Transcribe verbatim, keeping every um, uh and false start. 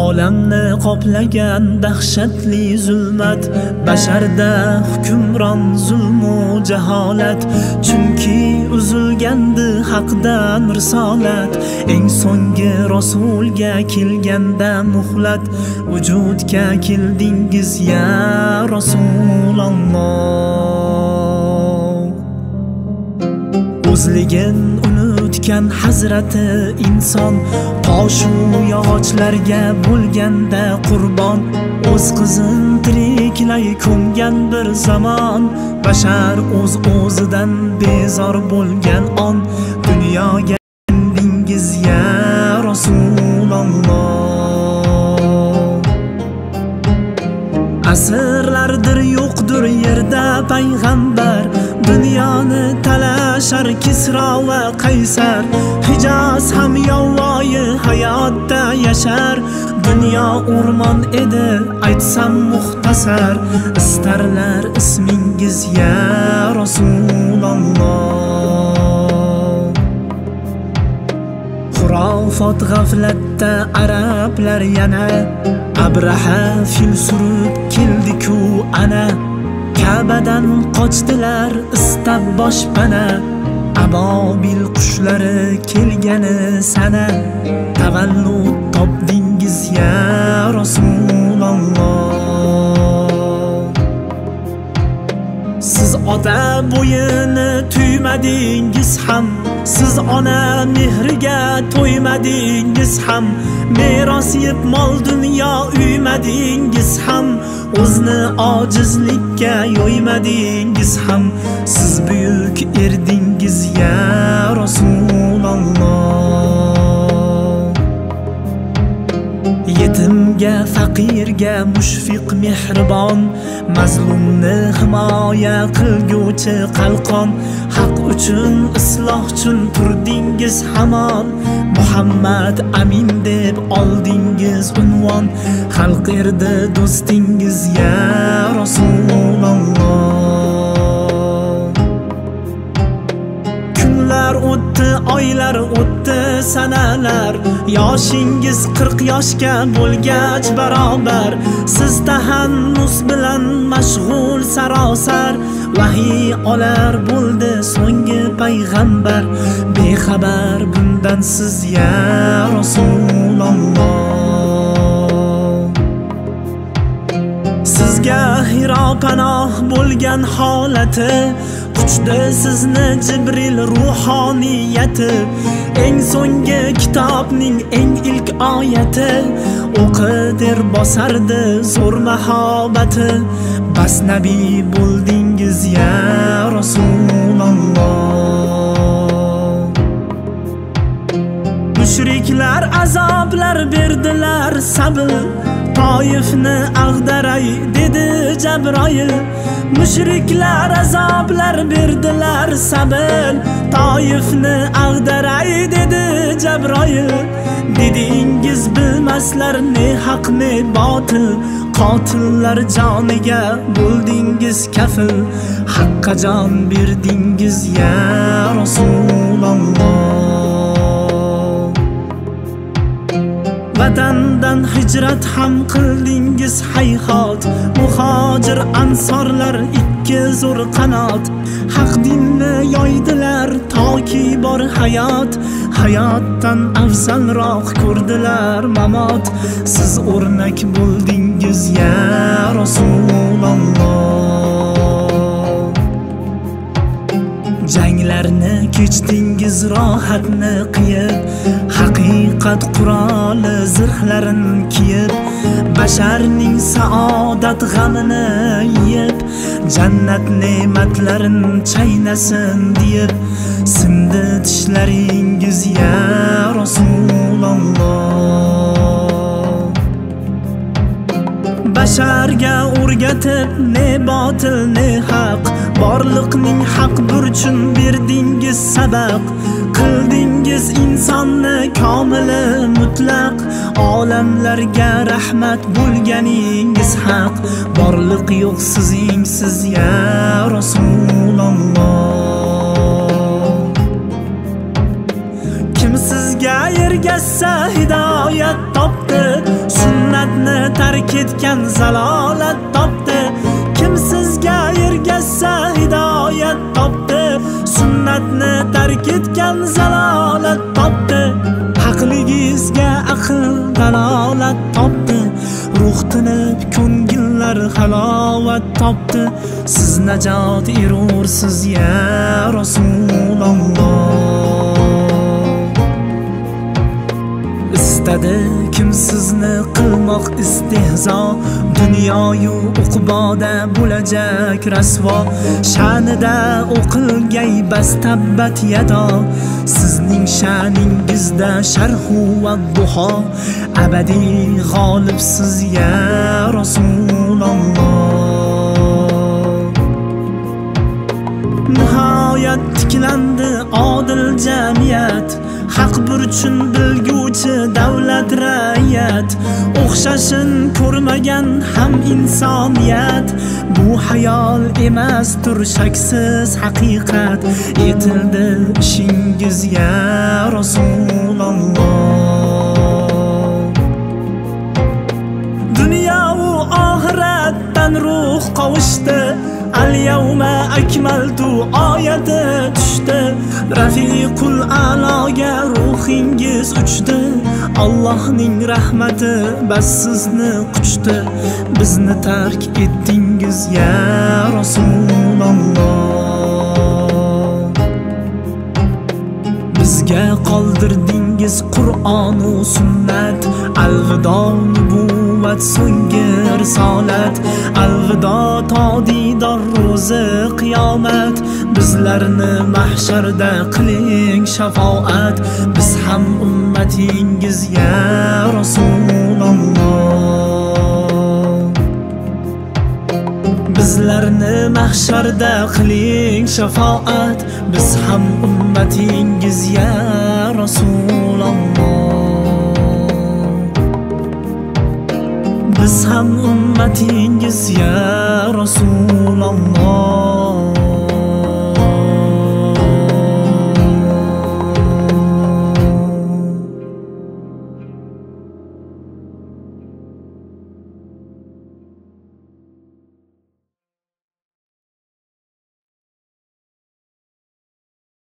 Olamni qoplagan dahshatli zulmat, basharda hukmron zulmu jaholat. Chunki uzilgandi haqdan risolat, eng so'nggi rasulga kelganda muhlat. Vujudga keldingiz ya Rasululloh. O'zligin unutgan hazrati inson, toshu yog'ochlarga bo'lganda qurbon. O'z qizin tiriklay ko'mgan bir zamon, bashar o'z o'zidan bezor bo'lgan on. Dunyoga keldingiz ya Rasululloh. Asrlardir yo'qdir yerda payg'ambar, dunyoni talashar Kisro va Qaysar. Hijoz ham yovvoyi hayotda yashar, dunyo o'rmon edi aytsam muxtasar. Istarlar ismingiz ya Rasululloh. Xurofot g'aflatda arablar yana, Abraha fil surib keldi-ku ana. Ka'badan qochdilar istab boshpana, abobil qushlari kelgani sana. Tavallud topdingiz ya Rasululloh. Siz ota bo'yini tuymadingiz ham, siz ona mehriga to'ymadingiz ham. Meros yeb mol dunyo uymadingiz ham, o'zni ojizlikka yo'ymadingiz ham. Siz buyuk erdingiz ya Rasululloh. Yetimga, faqirga mushfiq mehribon, mazlumni himoya qilguvchi qalqon. Haq uchun, isloh uchun turdingiz hamon, Muhammad amin deb oldingiz unvon. Xalq erdi do'stingiz ya Rasululloh. Kunlar o'tdi, oylar o'tdi, sanalar. Yoshingiz qirq yoshga bo'lgach barobar, siz tahannus bilan mashg'ul sarosar. Vahiy olar bo'ldi so'nggi payg'ambar, bexabar bundan siz ya Rasululloh. Sizga Hiro panoh bo'lgan holati, quchdi sizni Jibril ruhoniyati. Eng so'nggi kitobning eng ilk oyati, o'qi der bosardi zo'r mahobati. Bas nabiy bo'ldingiz ya Rasululloh. Mushriklar azoblar berdilar sabr, Toyifni ag'daray dedi Jabroil. Mushriklar azoblar berdilar sabr, Toyifni ag'daray dedi Jabroil. Dedingiz bilmaslar ne haq ne botil, qotillar joniga bo'ldingiz kafil. Haqqa jon berdingiz ya Rasululloh. Vatandan hijrat ham qildingiz hayhot, muhojir ansorlar ikki zo'r qanot. Haq dinni yoydilar toki bor hayot, hayotdan afzalroq ko'rdilar mamot. Siz o'rnak bo'ldingiz ya Rasululloh. Janglarni kechdingiz rohatni qiyib, haqiqat quroli zirhlarin kiyib. Basharning saodat g'amini yeb, jannat ne'matlarin chaynasin deb. Sindi tishlaringiz ya Rasululloh. Basharga o'rgatib ne botil ne haq, borliqning haq burchun berdingiz sabaq. Qildingiz insonni komili mutlaq, olamlarga rahmat bo'lganingiz haq. Borliq yo'q sizingsiz ya Rasululloh. Kim sizga ergashsa hidoyat topdi, tark etgan zalolat topdi. Kim sizga ergashsa hidoyat topdi. Sunnatni tark etgan zalolat topdi. Haqligizga aql dalolat topdi. Ruh tinib ko'ngillar halovat topdi. Siz najot erursiz ya Rasululloh. İstedi kim sizni qilmoq istehzo. Dunyoyu uqboda bo'lajak rasvo. Sha'nida o'qilgay bas tabbat yado. Sizning sha'ningizda sharhu va duho. Abadiy g'olibsiz ya Rasululloh. Nihoyat tiklandi odil jamiyat. Haq burchun bilguvchi davlat ra'yat. O'xshashin ko'rmagan ham insoniyat. Bu hayol emasdir shaksiz haqiqat. Etildi ishingiz ya Rasululloh. Dunyo u oxiratdan ruh qovushdi. Al-yawma akmaltu oyati tushdi. Rafiqul a'loga ruhingiz uchdi. Allohning rahmati bas sizni quchdi. Bizni tark etdingiz ya Rasululloh. Bizga qoldirdingiz Qur'on va sunnat. Alvido nubuvat so'nggi risolat. Alvido todidor ro'zi qiyomat. Bizlarni mahsharda qiling shafoat. Biz ham ummatingiz ya Rasululloh. Bizlarni mahsharda qiling shafoat. Biz ham ummatingiz ya Rasululloh. Biz ham ummatingiz ya Rasululloh.